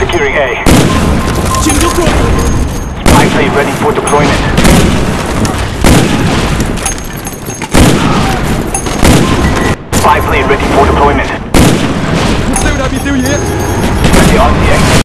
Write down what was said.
Securing A. 请求注意。 Spy plane ready for deployment. Spy plane ready for deployment. tiêu đại bị tiêu diệt。 Ready on the